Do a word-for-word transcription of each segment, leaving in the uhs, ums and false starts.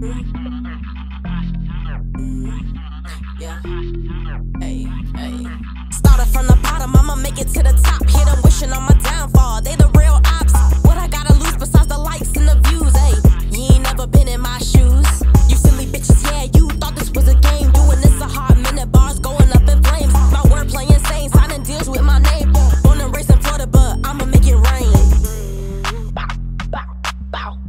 Yeah. Hey, hey. Started from the bottom, I'ma make it to the top. Hit them wishing on my downfall. They the real ops. What I gotta lose besides the likes and the views? Hey, you ain't never been in my shoes. You silly bitches, yeah, you thought this was a game. Doing this a hard minute, bars going up in flames. My wordplay insane, signing deals with my name. Born and raised in Florida, but I'ma make it rain. Bow, bow, bow.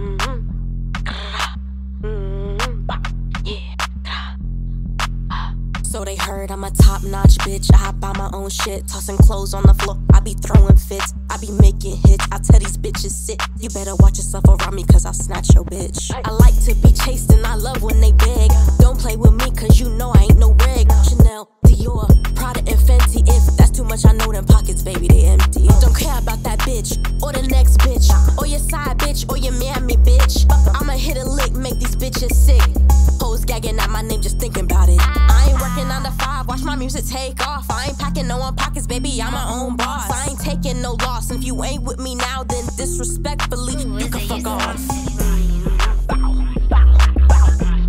So they heard I'm a top-notch bitch. I buy my own shit, tossing clothes on the floor. I be throwing fits, I be making hits. I tell these bitches sit. You better watch yourself around me, cause I'll snatch your bitch. I like to be chased and I love when they beg. Don't play with me, cause you know I ain't no reg. Chanel, Dior, Prada, and Fenty. If that's too much, I know them pockets, baby, they empty. Don't care about that bitch, or the next bitch, or your side bitch, or your mammy bitch. I'ma hit a lick, make these bitches sick. Hoes gagging at my name, just thinking about it. I ain't working nine to five, watch my music take off. I ain't packing no one pockets, baby, I'm my own boss. I ain't taking no loss. If you ain't with me now, then disrespectfully, you can fuck off. Bow, bow, bow.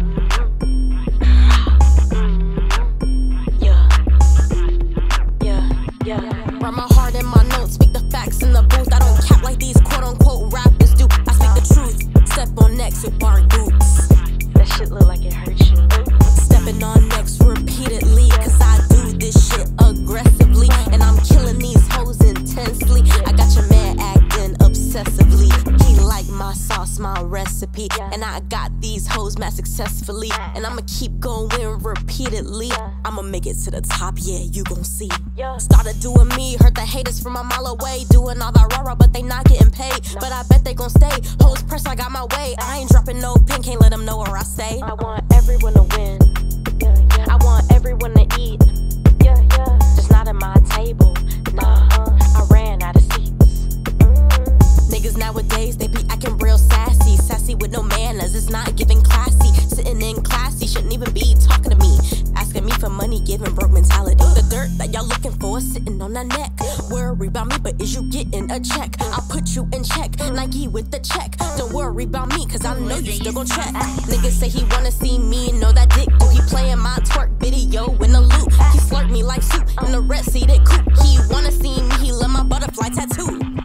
Yeah, yeah, yeah. Write my heart in my notes, speak the facts in the booth. I don't cap like these quote-unquote rappers do. I speak the truth, step on necks with bar boots. That shit look like it hurts you. Stepping on necks repeatedly, cause I do this shit aggressively. And I'm killing these hoes intensely. I got your man acting obsessively. He like my sauce, my recipe. And I got these hoes mad successfully. And I'ma keep going repeatedly. I'ma make it to the top, yeah, you gon' see. Started doing me, heard the haters from a mile away. Doing all that rah-rah, but they not getting paid. But I bet they gon' stay. Hoes press, I got my way. I ain't dropping no pin, can't let them know where I stay. I want everyone to win. Yeah, yeah. I want everyone to eat. Yeah, yeah. Just not at my table. Nah, uh, I ran out of seats. Mm. Niggas nowadays, they be acting real sassy. Sassy with no manners, it's not giving classy. Sitting in classy, shouldn't even be talking to me. Asking me for money, giving broke mentality. The dirt that y'all looking for is sitting on that neck. Worry about me, but is you getting a check? I'll put you in check, Nike with the check. Don't worry about me, cause I know you still gon' check. Niggas say he wanna see me, know that dick. Do he playing my twerk video in the loop? He slurp me like soup in the red seated coupe. He wanna see me, he love my butterfly tattoo.